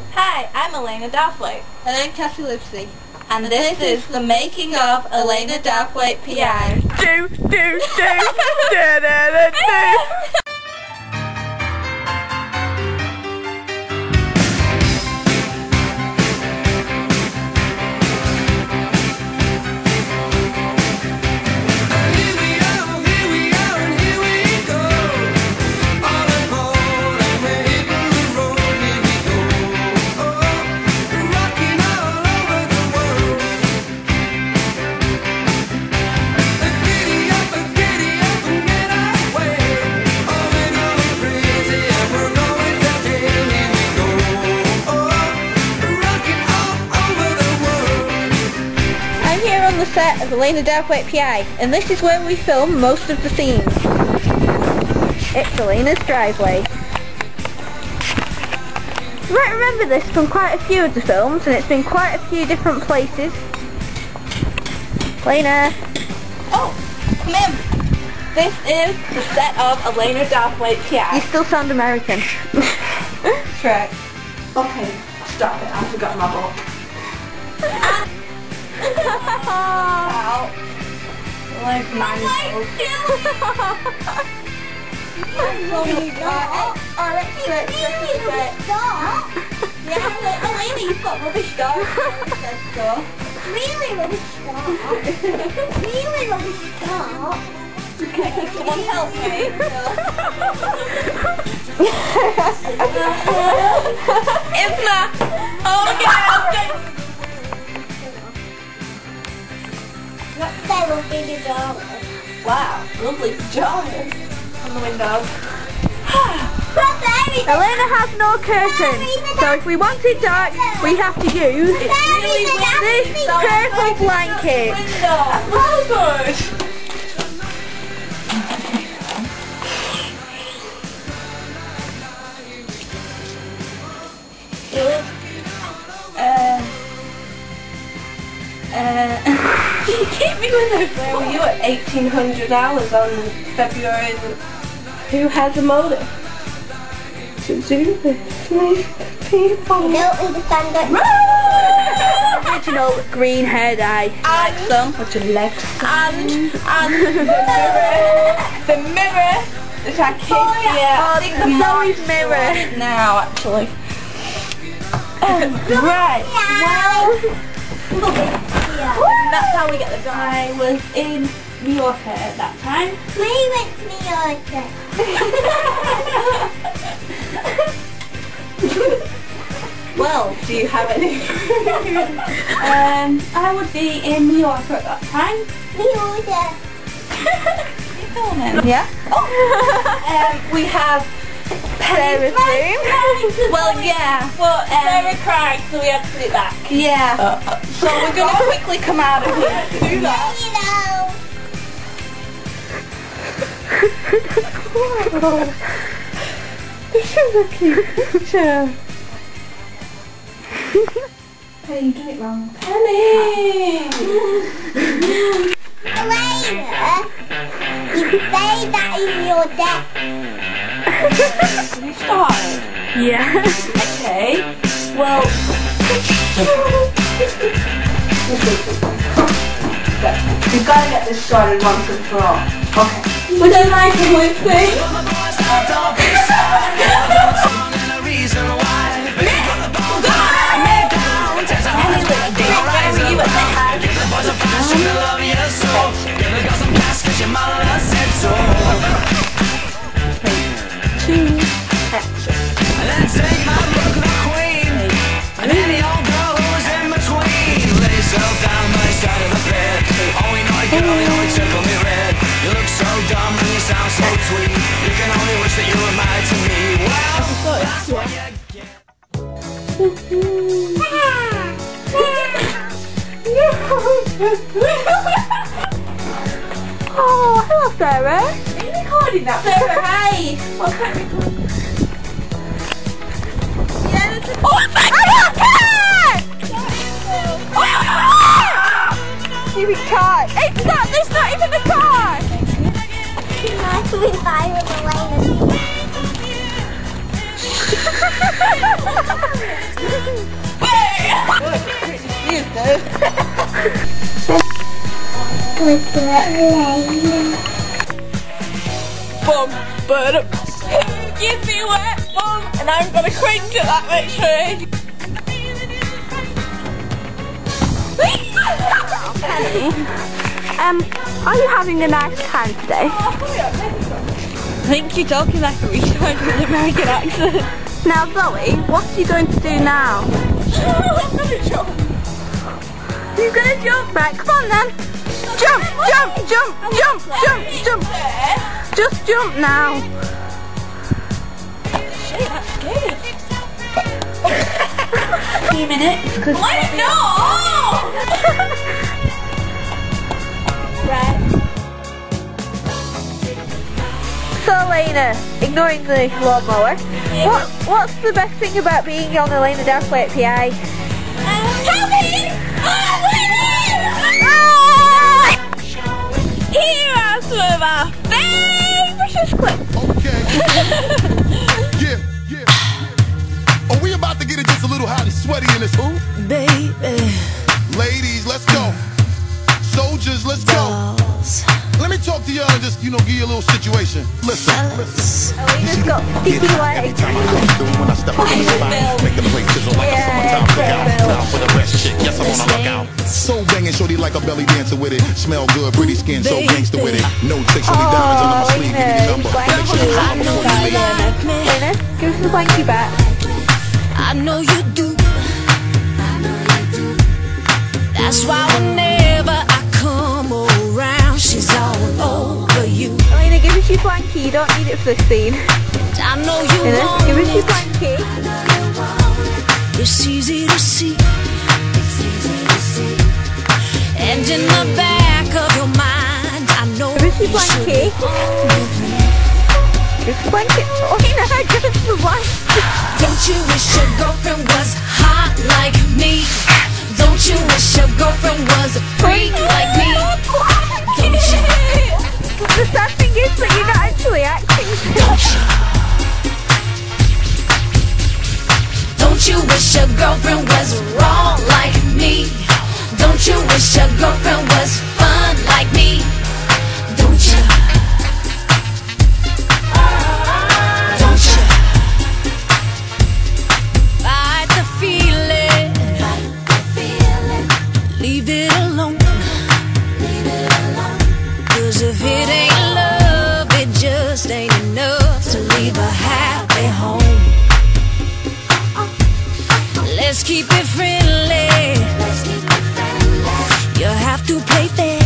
Hi, I'm Elena Dowthwaite. And I'm Cassie Lipsy. And this is the making of Elena Dowthwaite P.I. On the set of Elena Dowthwaite P.I. and this is where we film most of the scenes. It's Elena's driveway. You might remember this from quite a few of the films, and it's been quite a few different places. Elena! Oh, come in. This is the set of Elena Dowthwaite P.I. You still sound American. That's right. Okay, stop it, I forgot my book. Ow. Like mangoes. Alright, stretch. Yeah, Elena, you've got rubbish dogs. Really rubbish start. Really rubbish start. Okay, can someone help me? Isma! Oh yeah! They will be pajamas. Wow, lovely pajamas on the window. Elena has no curtain, so if we want it dark, we have to use this purple blanket. Oh good! You keep me with those. Where were you at 1800 hours on February? Who has a motive to do this? Nice people. Don't understand that. Original green hair dye. And some. What's your legs? And the mirror that I keep here. Oh, the Zoe's mirror. Now, actually. Right. Well. That's how we get the dog. I was in New York at that time. We went to New York. Well, do you have any? I would be in New York at that time. New York. Yeah? Oh. We have Sarah's room. Well, yeah, but Sarah cried, so we had to put it back. Yeah. So we're going to quickly come out of here to do that. Oh, this is a cute picture. Hey, you did it wrong. Penny! Elena, you say that in your deck. Have you started? Yeah. Okay. Well... We've got to get this started once and for all. Okay. Would you like to Lucy? Oh, hello Sarah. Are you recording that? Sarah, hi! What's that recording? Yeah, this is... Oh, it's like You car! It's not! There's not even a car! Nice with viral Elena. letters. Bum, but give me wet bum, and I'm gonna cringe at that victory. Are you having a nice time today? I think you're talking like a retard with an American accent. Now Zoe, what are you going to do now? I'm gonna jump. You're gonna jump? Right, come on then. Jump, jump, jump, jump, jump, jump. Just jump now. Shit, that's good. 3 minutes. Let it know! Right. So Elena, ignoring the lawnmower, what's the best thing about being on Elena Dowthwaite P.I? Help me! Here are some of our favourite clips. Okay. Yeah. Are we about to get it just a little hot and sweaty in this? Ooh, Baby. ladies, let's go. Soldiers, let's go. Let me talk to y'all and just, give you a little situation. Listen. Elena's got sticky legs. Time I come through when I step up in the spot, make the place sizzle like a summertime cookout. Now for the rest, chick, yes, I'm on the lookout. So banging, shorty like a belly dancer with it. Smell good, pretty skin, so gangster with it. No tricks, only diamonds under my sleeve. Give me the number. Make sure you holler before you leave. Elena, give us the blankie back. I know you do. That's why whenever I come around, she's all over you. Elena, give us your blankie. You don't need it for this scene. I know you Elena, want give us your it. blankie. It's easy to see. And in the back of your mind, I know Give us your you blankie. Give us the blanket. Elena, give us the blankie. Don't you wish your girlfriend was hot like me? Don't you wish your girlfriend was a freak like me? Don't you? The sad thing is that you're not actually acting. Don't you wish your girlfriend was wrong like me? Don't you wish your girlfriend was fun like me? Don't you? Don't you? Fight the feeling. Leave it alone. 'Cause if it ain't love, it just ain't enough to leave a happy home. Let's keep it friendly. You have to play fair.